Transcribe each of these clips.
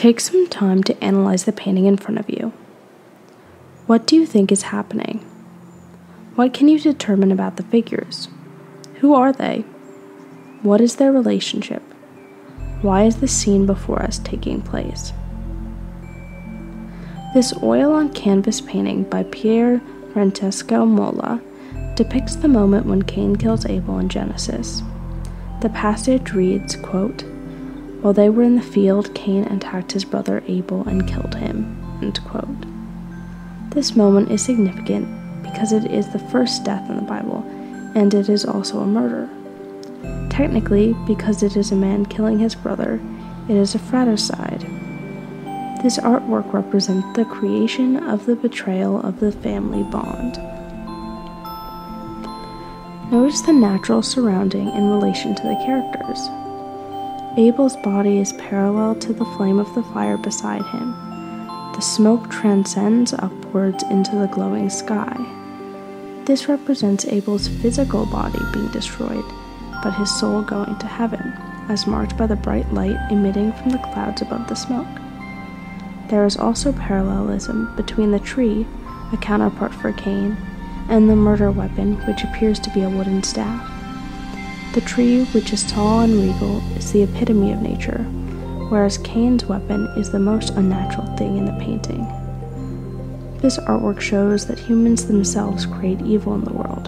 Take some time to analyze the painting in front of you. What do you think is happening? What can you determine about the figures? Who are they? What is their relationship? Why is the scene before us taking place? This oil-on-canvas painting by Pier, Francesco, Mola depicts the moment when Cain kills Abel in Genesis. The passage reads, quote, "While they were in the field, Cain attacked his brother Abel and killed him." End quote. This moment is significant because it is the first death in the Bible, and it is also a murder. Technically, because it is a man killing his brother, it is a fratricide. This artwork represents the creation of the betrayal of the family bond. Notice the natural surrounding in relation to the characters. Abel's body is parallel to the flame of the fire beside him. The smoke transcends upwards into the glowing sky. This represents Abel's physical body being destroyed, but his soul going to heaven, as marked by the bright light emitting from the clouds above the smoke. There is also parallelism between the tree, a counterpart for Cain, and the murder weapon, which appears to be a wooden staff. The tree, which is tall and regal, is the epitome of nature, whereas Cain's weapon is the most unnatural thing in the painting. This artwork shows that humans themselves create evil in the world.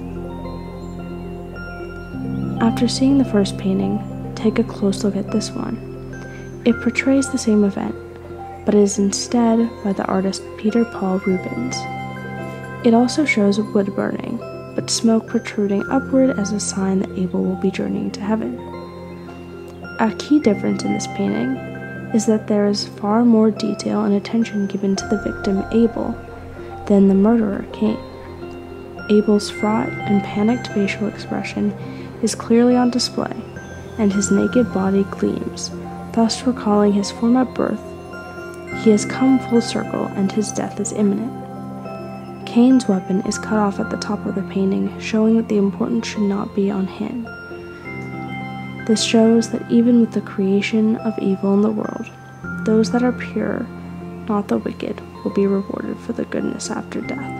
After seeing the first painting, take a close look at this one. It portrays the same event, but is instead by the artist Paul Rubens. It also shows wood burning, but smoke protruding upward as a sign that Abel will be journeying to heaven. A key difference in this painting is that there is far more detail and attention given to the victim Abel than the murderer Cain. Abel's fraught and panicked facial expression is clearly on display, and his naked body gleams, thus recalling his form at birth. He has come full circle, and his death is imminent. Cain's weapon is cut off at the top of the painting, showing that the importance should not be on him. This shows that even with the creation of evil in the world, those that are pure, not the wicked, will be rewarded for the goodness after death.